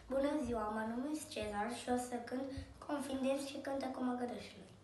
Bună ziua, mă numesc Cezar și o să cânt Confident și cântă cu măgădășului.